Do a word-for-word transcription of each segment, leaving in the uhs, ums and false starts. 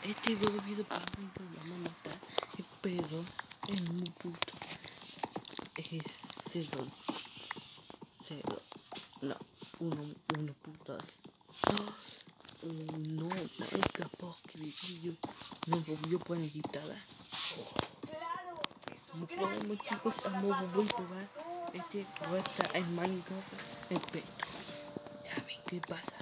Este video para mí que vamos a matar el pedo es muy puto. Es cero. Cero. No. Uno, uno putas. Dos. No, marica, porque video. No, yo puedo editar. Como podemos, chicos, vamos a probar este vuelta en Minecraft en pedo. Ya ven qué pasa.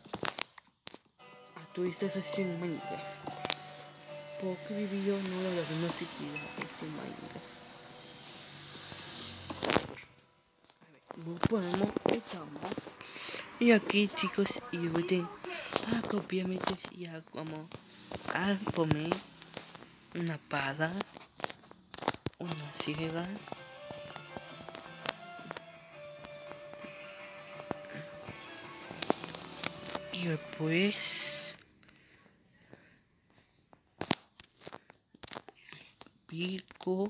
A tu estás haciendo Minecraft. Porque mi video no lo hago, no se tira este Minecraft. No podemos, estamos. Y aquí, chicos, y voy a copiarme y a como a poner una pada, una sierra, y después pico.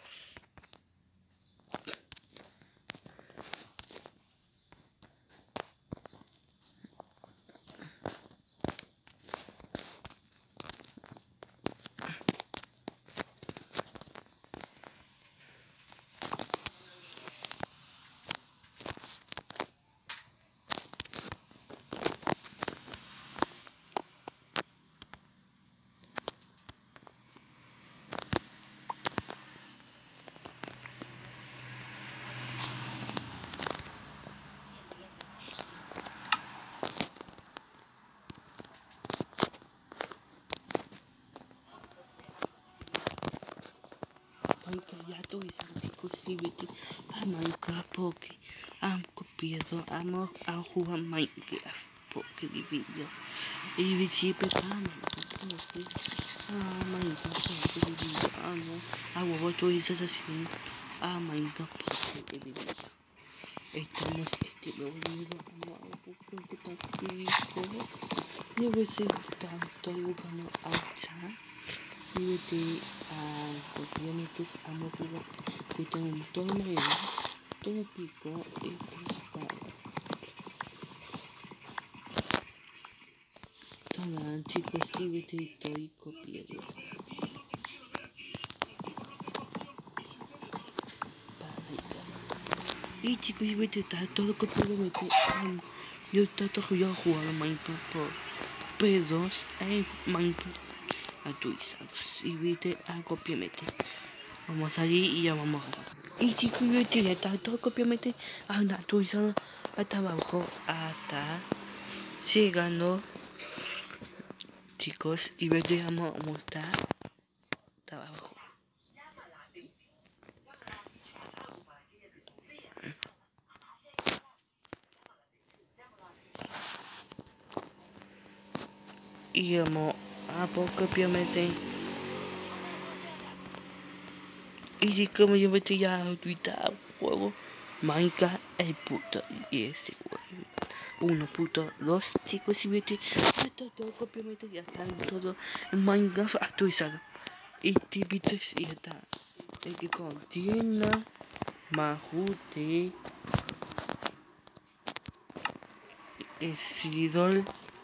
Porque ya tú y chicos, si vete a Minecraft porque han copiado, hemos a jugar Minecraft porque mi video y siempre a Minecraft porque a Minecraft porque mi video amo a huevo tú y haciendo a Minecraft porque mi video estamos este volviendo a un poco que tampoco yo voy a ser tanto buscando a chat. Vete a obviamente a no jugar que tengo todo medio, todo pico y espada. Toma chicos, si vete y estoy copiando. Y chicos, si vete está todo copiado, vete. Um, yo trato de jugar a Minecraft por P dos en Minecraft actualizados. Y vete a copiarme. Vamos a salir y ya vamos a pasar. Y chicos, yo ya está todo copiamente actualizado hasta abajo, hasta llegando, chicos, y vete a mostrar hasta abajo. Y vamos a poco copiamente. Y si como yo me estoy ya a juego Minecraft el puto y ese juego uno punto dos chicos y vete está todo copiamente ya está todo en Minecraft actualizado y te vites y ya está el que contiene Majute Sidol.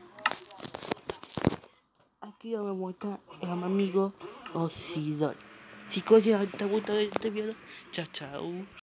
Aquí ya me muestra el amigo Osidol. Chicos, ya te ha gustado este video. Chao, chao.